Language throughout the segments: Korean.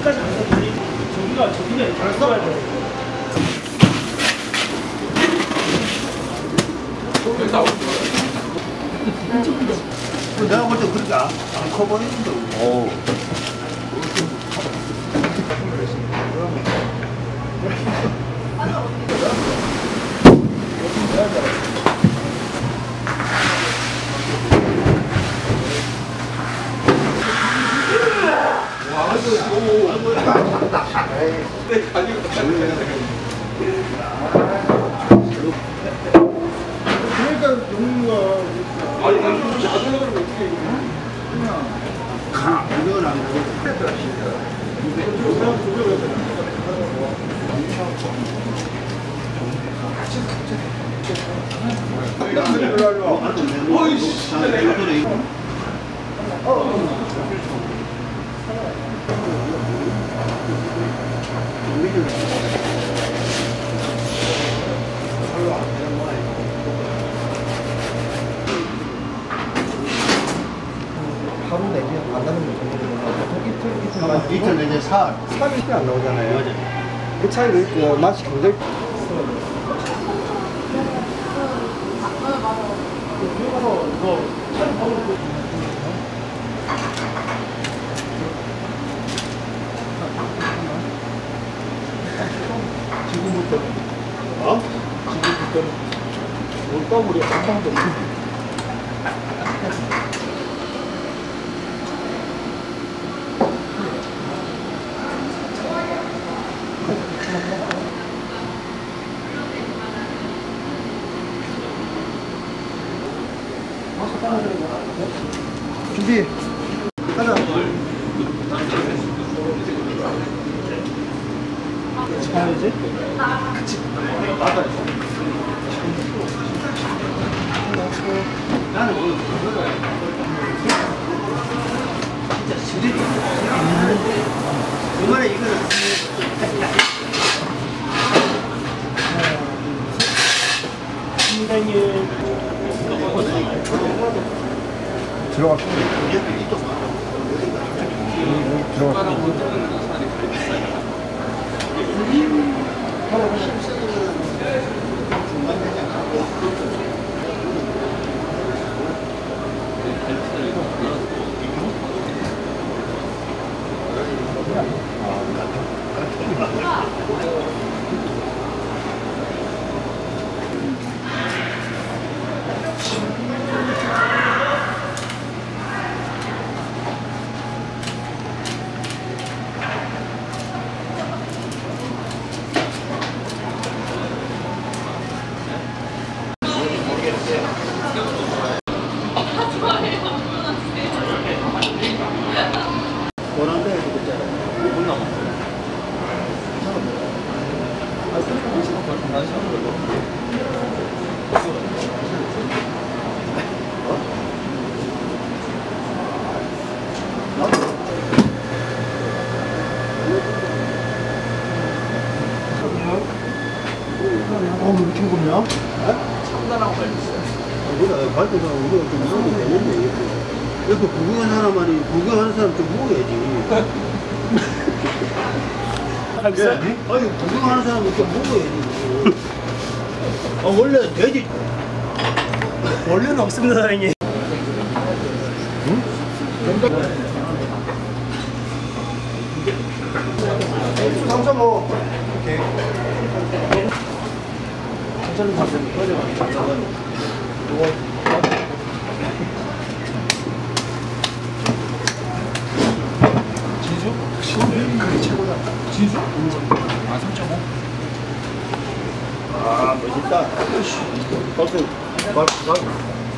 끝까지 가서 저기가 잘 써야 돼. 내가 볼 때 그렇게 안 커 보이는데. 오. 그러니까 용무가 아니 나중에 어떻게 이건 안 되고 하루 내지 안 나는 거 정도구나. 이틀 내내 사 3일째 안 나오잖아요. 그 차이가 그 맛이 굉장히 지금부터 지금부터는 물방울이 한 방도 없습니다. 준비 가자. 같이 가야지. 같이 나가야지. 나는 오늘 진짜 스릴이 그만에 이거는 상당히 들어갔어. 원한대 그랬잖아. 5분 남았어. 왜 이렇게 무겁냐? 첨단하고 말했어요. 우리가 발표가 우리가 좀 무거워도 되는데 이렇게 구경한 사람만이 구경하는 사람 좀 먹어야지. 아니 구경하는 사람은 좀 먹어야지. 원래 돼지 원래는 없습니다, 사장님. 응? 3.5. 오케이. 천천히 가세요. 진수? 그게 최고다. 진수? 아, 3.5? 아 멋있다. 박수. 박수.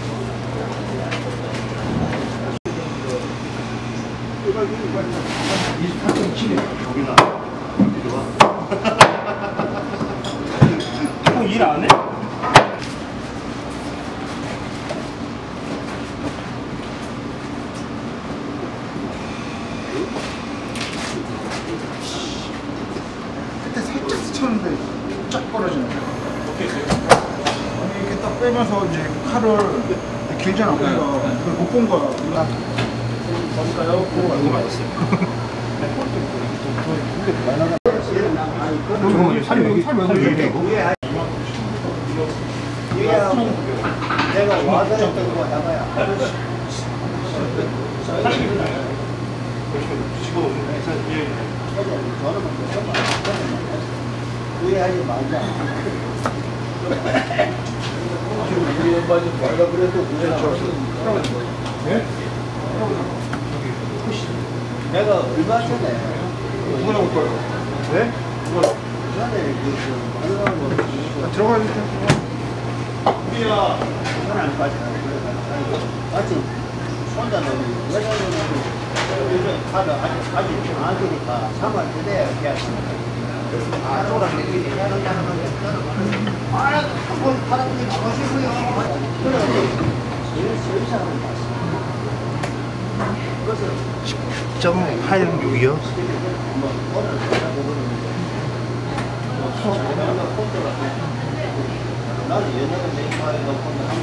이발 28.7. 여기나. 일 안 해? 그때 살짝 스쳤는데 쫙 벌어지는 거야. 아니 이렇게 딱 빼면서 이제 칼을 길잖아. 우리가 그걸 못 본 거야. 맞을까요? 이거 맞았어요. 살이 여기 있고. 내가 와서 했던 거 나가야. 후회하지 말자. 우리 엄마 좀 말라 그래도 후회하지. 내가 얼마 전에 누구랑 올 거예요? 네? 전에 들어가야 돼. 우리야 전안 빠지나 아직 손자는 여자는 요즘 카드 아직 안 주니까 3월 그때 계약합니다. 노란 얘기 해야 한다는 건데 아, 한번 사람들이 가보시고요. 그래가지고 제일 서비스하는 거 맞습니다. 10.86이요? 나는 옛날에 메이커에 넣고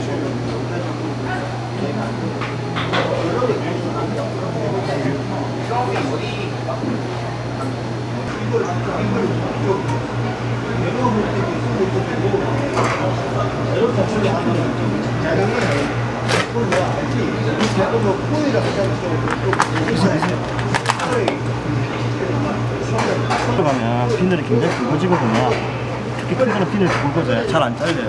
들어가면 비늘이 굉장히 굵어지거든요. 특히 큰 거는 비늘이 굵어져요. 잘 안 잘려요.